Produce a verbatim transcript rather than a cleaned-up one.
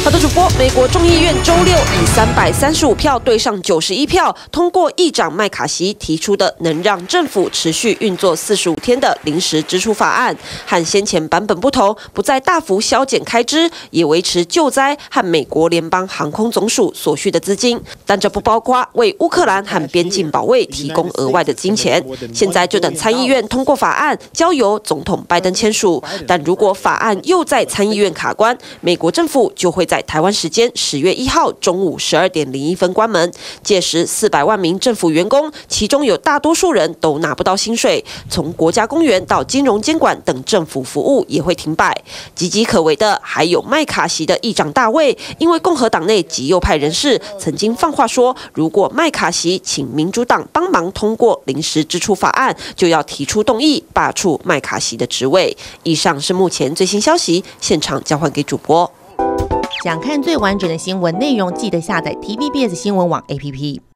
好的，主播，美国众议院周六以三百三十五票对上九十一票通过议长麦卡锡提出的能让政府持续运作四十五天的临时支出法案，和先前版本不同，不再大幅削减开支，也维持救灾和美国联邦航空总署所需的资金，但这不包括为乌克兰和边境保卫提供额外的金钱。现在就等参议院通过法案，交由总统拜登签署。但如果法案又在参议院卡关，美国政府就会在台湾时间十月一号中午十二点零一分关门，届时四百万名政府员工，其中有大多数人都拿不到薪水，从国家公园到金融监管等政府服务也会停摆。岌岌可危的还有麦卡锡的议长大卫，因为共和党内极右派人士曾经放话说，如果麦卡锡请民主党帮忙通过临时支出法案，就要提出动议罢黜麦卡锡的职位。以上是目前最新消息，现场交换给主播。 想看最完整的新闻内容，记得下载 T V B S 新闻网 A P P。